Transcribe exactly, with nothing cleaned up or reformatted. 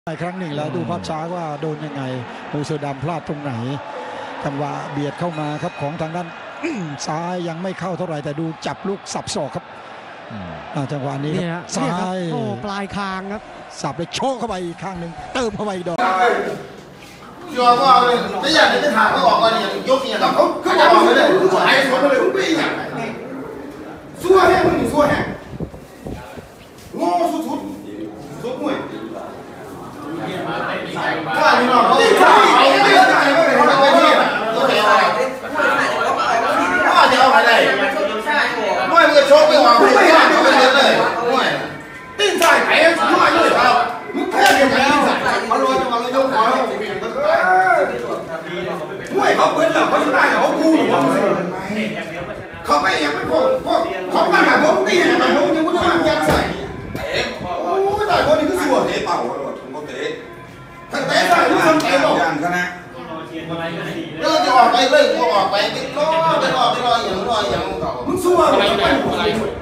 อีกครั้งหนึ่งแล้วดูภาพช้าว่าโดนยังไงมูเซอร์ดำพลาดตรงไหนจังหวะเบียดเข้ามาครับของทางด้าน ซ้ายยังไม่เข้าเท่าไหร่แต่ดูจับลูกสับศอกครับจังหวะนี้ครับซ้ายโอ้ปลายคางครับสับเลยโชกเข้าไปอีกข้างหนึ่งเติมเข้าไปอีกดอกยอมว่าเลยไม่อยากจะถามเขาบอกว่าเนี่ยยกเนี่ยเขาเขาจะบอกเลยไอ้สวนเลยคุณไม่อยากซัวแห้งมึงซัวแห้งโง่สุดสุดสุดมวยข้าพี่น้องเขาข้าเอาไม่ได้ไม่ได้ไม่ได้ตัวเดียวข้าจะเอาไปได้มวยมึงโชคไม่หวังไม่ได้เขาไปเลยเลยมวยตีนใส่ไอ้มวยเลยครับมึงแพ้เดียวกันตีนใส่มาลอยจะมาลอยยกขวามวยเขาเป็นแบบเขาชนะเขากูเขาไปยังไม่พอเขามาหาผมตีหาผมยังไม่ต้องยัดใส่โอ้ยแต่คนนี้ก็สวยเตะเป่าหรอถึงเขาเตะถ้าเตะใส่ลูกคนเตะบอกอย่างคณะเออจะออกไปเลยก็ออกไปติดล้อไปรอไปรออย่างรออย่างมึงสวยอะไร